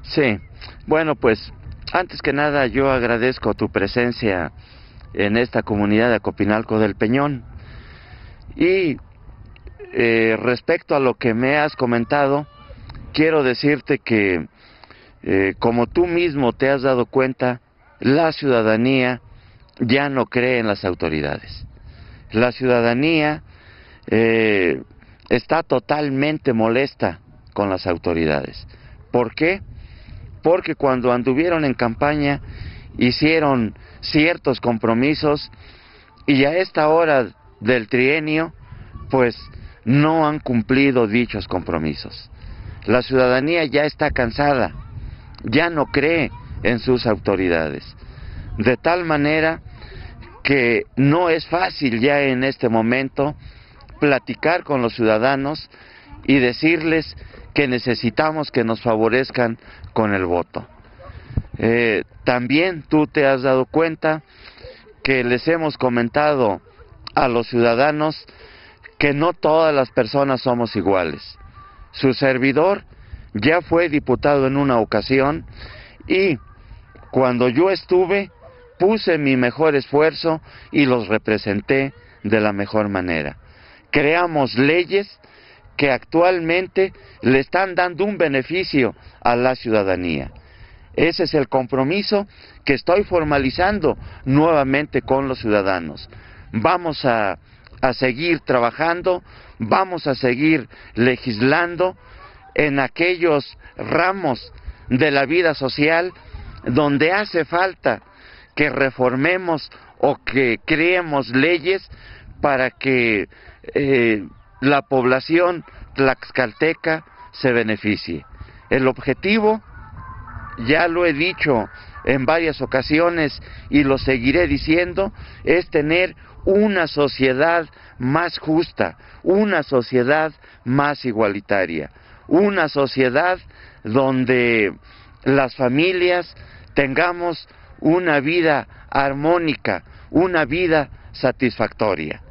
Sí, bueno, pues antes que nada yo agradezco tu presencia en esta comunidad de Acopinalco del Peñón y respecto a lo que me has comentado, quiero decirte que como tú mismo te has dado cuenta, la ciudadanía ya no cree en las autoridades. La ciudadanía está totalmente molesta con las autoridades. ¿Por qué? Porque cuando anduvieron en campaña hicieron ciertos compromisos y a esta hora del trienio pues no han cumplido dichos compromisos. La ciudadanía ya está cansada, ya no cree en sus autoridades, de tal manera que no es fácil ya en este momento platicar con los ciudadanos y decirles que necesitamos que nos favorezcan con el voto. También tú te has dado cuenta que les hemos comentado a los ciudadanos que no todas las personas somos iguales. Su servidor ya fue diputado en una ocasión y cuando yo estuve puse mi mejor esfuerzo y los representé de la mejor manera. Creamos leyes que actualmente le están dando un beneficio a la ciudadanía. Ese es el compromiso que estoy formalizando nuevamente con los ciudadanos. Vamos a seguir trabajando, vamos a seguir legislando en aquellos ramos de la vida social donde hace falta que reformemos o que creemos leyes para que la población tlaxcalteca se beneficie. El objetivo, ya lo he dicho en varias ocasiones y lo seguiré diciendo, es tener una sociedad más justa, una sociedad más igualitaria, una sociedad donde las familias tengamos una vida armónica, una vida satisfactoria.